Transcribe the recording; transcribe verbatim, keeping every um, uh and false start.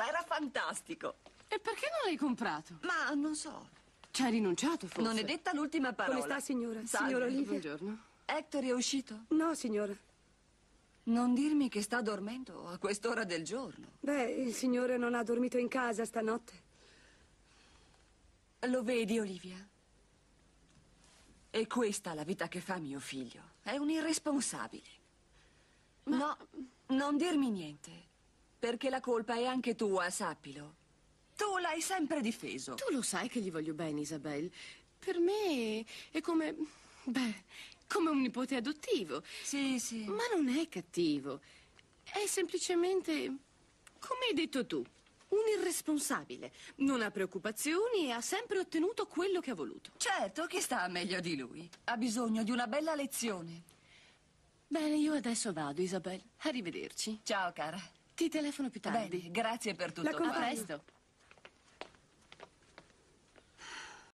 sopra, era fantastico. E perché non l'hai comprato? Ma non so. Ci hai rinunciato, forse? Non è detta l'ultima parola. Come sta, signora? Salve. Signora Olivia? Buongiorno. Hector è uscito? No, signora. Non dirmi che sta dormendo a quest'ora del giorno. Beh, il signore non ha dormito in casa stanotte. Lo vedi, Olivia? È questa la vita che fa mio figlio. È un irresponsabile. Ma... No, non dirmi niente, perché la colpa è anche tua, sappilo. Tu l'hai sempre difeso. Tu lo sai che gli voglio bene, Isabel. Per me è come... beh, come un nipote adottivo. Sì, sì. Ma non è cattivo. È semplicemente, come hai detto tu, un irresponsabile. Non ha preoccupazioni e ha sempre ottenuto quello che ha voluto. Certo che sta meglio di lui. Ha bisogno di una bella lezione. Bene, io adesso vado, Isabel. Arrivederci. Ciao, cara. Ti telefono più tardi. Bene, grazie per tutto. La A compagno. presto.